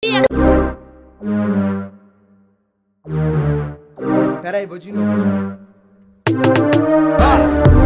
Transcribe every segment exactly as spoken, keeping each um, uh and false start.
sabia. Pera aí, vou de novo. Vai.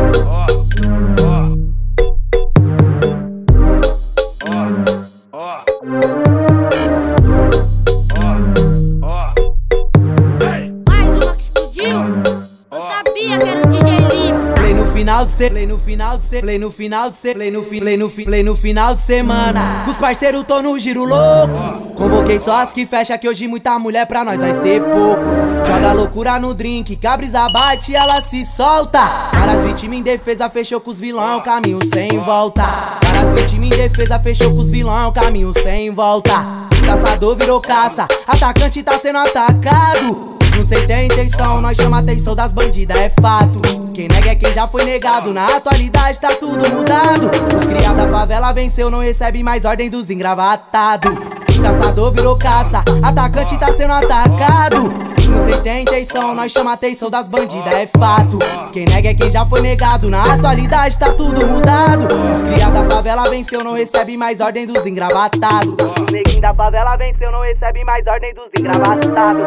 Mais uma que explodiu. Eu sabia que era o D J Lima. Play no final de se, play no final de se, play no final de se, play no fi, play no fi, play no final de semana. Com os parceiros tô no giro louco. Convoquei só as que fecha, que hoje muita mulher pra nós vai ser pouco. Joga loucura no drink, que a brisa bate e ela se solta. Várias vítimas em defesa, fechou com os vilão, caminho sem volta. Várias vítimas em defesa, fechou com os vilão, caminho sem volta. Caçador virou caça, atacante tá sendo atacado. Não sei ter intenção, nós chama a atenção das bandidas, é fato. Quem nega é quem já foi negado, na atualidade tá tudo mudado. Os criados da favela venceu, não recebe mais ordem dos engravatados. Caçador virou caça, atacante tá sendo atacado. Não sei ter intenção, nós chama a atenção das bandidas, é fato. Quem nega é quem já foi negado, na atualidade tá tudo mudado. Os criados da favela venceu, não recebe mais ordem dos engravatados. Os neguinhos da favela venceu, não recebe mais ordem dos engravatados.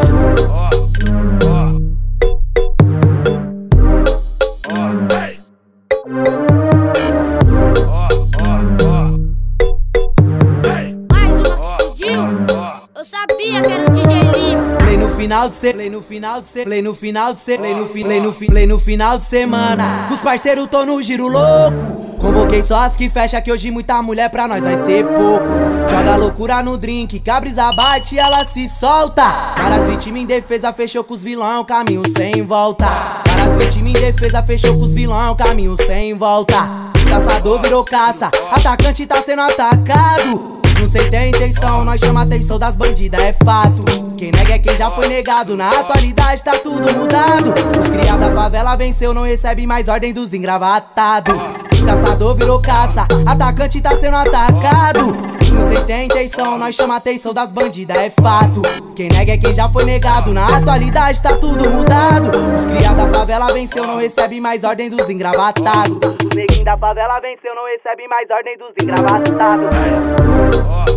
Mais uma que explodiu. Eu sabia que era o D J Lima. Play no final de se, play no final de se, play no final de se, play no fi, play no fi, play no final de semana. Com os parceiros tô no giro louco. Convoquei só as que fecha, que hoje muita mulher pra nós vai ser pouco. Joga loucura no drink, que a brisa bate e ela se solta. Várias vítimas em defesa, fechou com os vilão, caminho sem volta. Várias vítimas em defesa, fechou com os vilão, caminho sem volta. Caçador virou caça, atacante tá sendo atacado. Não sei ter intenção, nós chama a atenção das bandidas, é fato. Quem nega é quem já foi negado, na atualidade tá tudo mudado. Os criados da favela venceu, não recebe mais ordem dos engravatados. Caçador virou caça, atacante tá sendo atacado. Não sei ter intenção, nós chama a atenção das bandidas, é fato. Quem nega é quem já foi negado, na atualidade tá tudo mudado. Os criados da favela venceu, não recebe mais ordem dos engravatados. Os neguinhos da favela venceu, não recebe mais ordem dos engravatados.